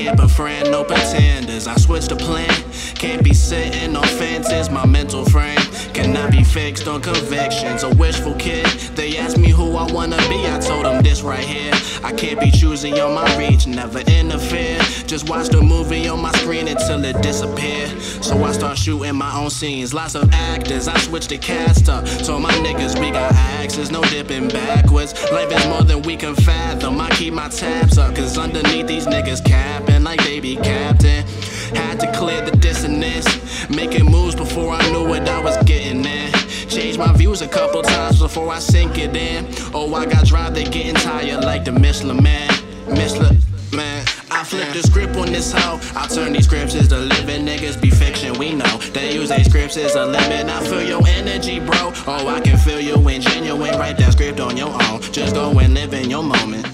can't befriend no pretenders. I switched the plan. Can't be sitting on fences. My mental frame cannot be fixed on convictions. A wishful kid. They asked me who I wanna be. I told them this right here. I can't be choosy on my reach. Never interfere. Just watch the movie on my screen until it disappear. So I start shooting my own scenes. Lots of actors. I switched the cast up. Told my niggas we got axes. No dipping backwards. Life is more than we can fathom. I keep my tabs up. Cause underneath these niggas capping like they be captain. Had to clear the dissonance. Making moves before I knew what I was getting in. Changed my views a couple times before I sink it in. Oh, I got drive, they getting tired like the Michelin man. Man, I flip the script on this hoe. I turn these scripts as the living niggas be fiction. We know they use these scripts as a limit. I feel your energy, bro. Oh, I can feel you when genuine. Write that script on your own. Just go and live in your moment.